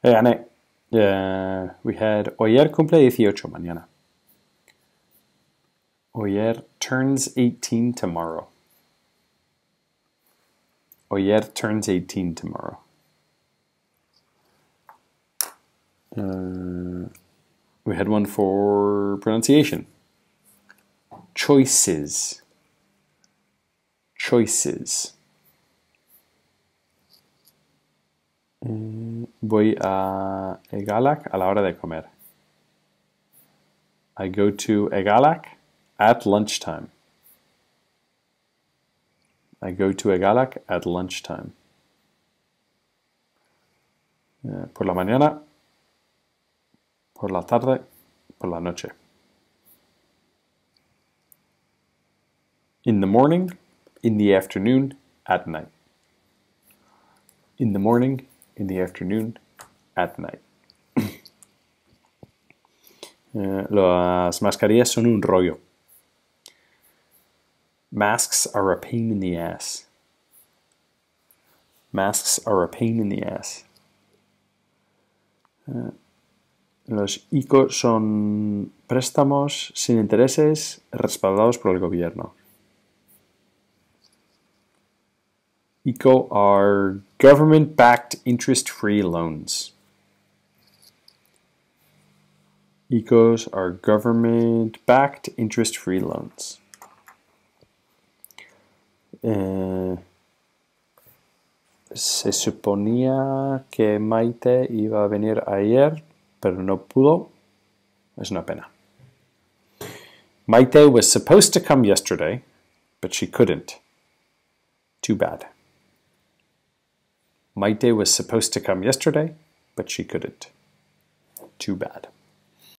Le gané. We had Oyer cumple 18 mañana. Oyer turns 18 tomorrow. Oyer turns 18 tomorrow. We had one for pronunciation. Choices. Choices. Voy a Egalak a la hora de comer. I go to Egalak at lunchtime. I go to Egalak at lunchtime. Por la mañana, por la tarde, por la noche. In the morning, in the afternoon, at night. In the morning, in the afternoon, at night. Las mascarillas son un rollo. Masks are a pain in the ass. Masks are a pain in the ass. Los ICO son préstamos sin intereses respaldados por el gobierno. ICO are government-backed interest-free loans. ICOs are government-backed interest-free loans. Se suponía que Maite iba a venir ayer, pero no pudo. Es una pena. Maite was supposed to come yesterday, but she couldn't. Too bad. Maite was supposed to come yesterday, but she couldn't. Too bad.